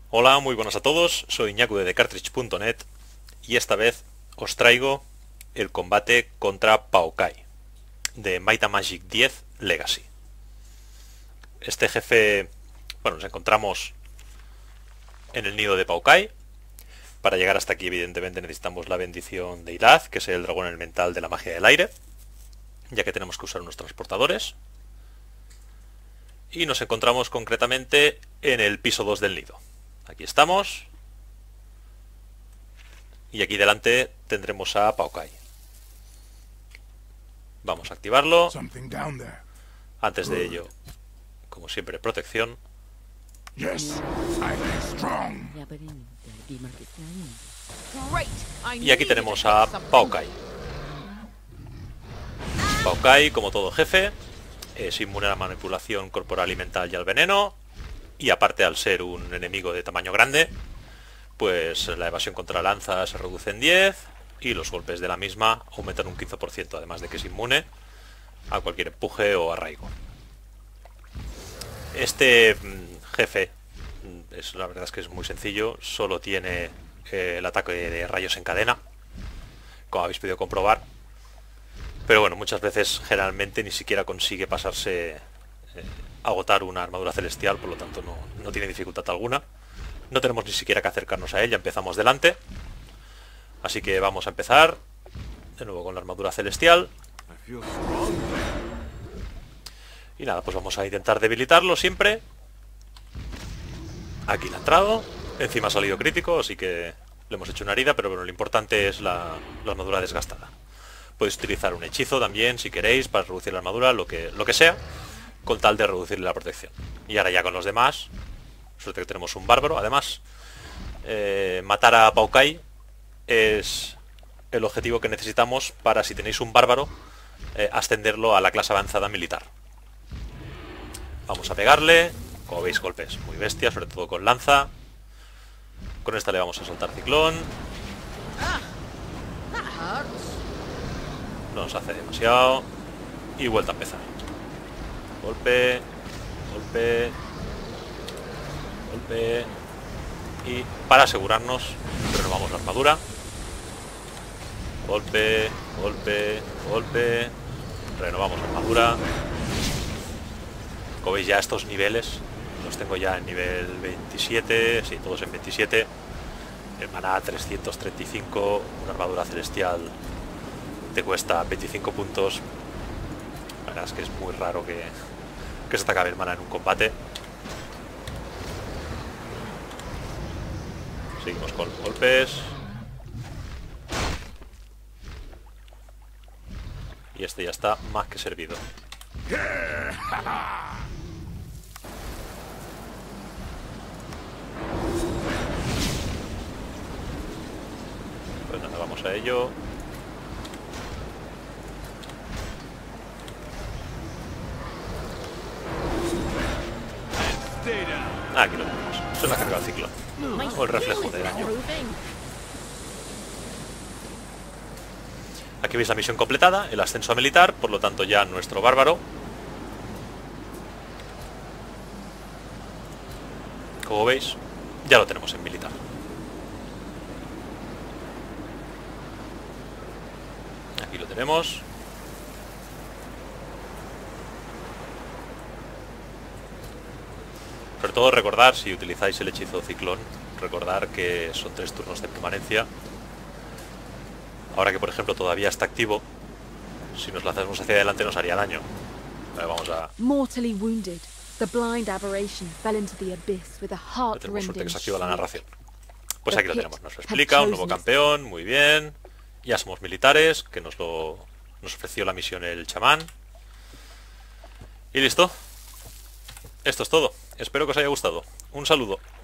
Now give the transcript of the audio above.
Hola, muy buenas a todos, soy Iñaku de TheCartridge.net y esta vez os traigo el combate contra Maokai de Might and Magic 10 Legacy. Este jefe, bueno, nos encontramos en el nido de Maokai. Para llegar hasta aquí evidentemente necesitamos la bendición de Ilaz, que es el dragón elemental de la magia del aire, ya que tenemos que usar unos transportadores. Y nos encontramos concretamente en el piso 2 del nido. Aquí estamos. Y aquí delante tendremos a Maokai. Vamos a activarlo. Antes de ello, como siempre, protección. Y aquí tenemos a Maokai. Maokai, como todo jefe, es inmune a la manipulación corporal y mental y al veneno. Y aparte, al ser un enemigo de tamaño grande, pues la evasión contra la lanza se reduce en 10 y los golpes de la misma aumentan un 15%, además de que es inmune a cualquier empuje o arraigo. Este jefe, la verdad es que es muy sencillo, solo tiene el ataque de rayos en cadena, como habéis podido comprobar, pero bueno, muchas veces generalmente ni siquiera consigue pasarse agotar una armadura celestial, por lo tanto no tiene dificultad alguna. No tenemos ni siquiera que acercarnos a él, ya empezamos delante. Así que vamos a empezar de nuevo con la armadura celestial. Y nada, pues vamos a intentar debilitarlo siempre. Aquí le ha entrado. Encima ha salido crítico, así que le hemos hecho una herida, pero bueno, lo importante es la armadura desgastada. Podéis utilizar un hechizo también, si queréis, para reducir la armadura, lo que sea, con tal de reducirle la protección. Y ahora ya con los demás, suerte que tenemos un bárbaro. Además, matar a Maokai es el objetivo que necesitamos para, si tenéis un bárbaro, ascenderlo a la clase avanzada militar. Vamos a pegarle. Como veis, golpes muy bestias, sobre todo con lanza. Con esta le vamos a soltar ciclón. No nos hace demasiado. Y vuelta a empezar. Golpe, golpe, golpe. Y para asegurarnos, renovamos la armadura. Golpe, golpe, golpe. Renovamos la armadura. Como veis, ya estos niveles los tengo ya en nivel 27. Sí, todos en 27. El maná 335. Una armadura celestial te cuesta 25 puntos. La verdad es que es muy raro que se te acabe el maná en un combate. Seguimos con golpes. Y este ya está más que servido. Pues nada, vamos a ello. Aquí lo tenemos. Se le ha cargado el ciclón. O el reflejo de daño. Aquí veis la misión completada, el ascenso a militar, por lo tanto ya nuestro bárbaro, como veis, ya lo tenemos en militar. Aquí lo tenemos. Sobre todo recordar, si utilizáis el hechizo ciclón, recordar que son 3 turnos de permanencia. Ahora que por ejemplo todavía está activo, si nos lanzamos hacia adelante nos haría daño. Vamos a... Tenemos suerte que se activa la narración. Pues aquí lo tenemos, nos lo explica, un nuevo campeón, muy bien. Ya somos militares, que nos ofreció la misión el chamán. Y listo. Esto es todo. Espero que os haya gustado. Un saludo.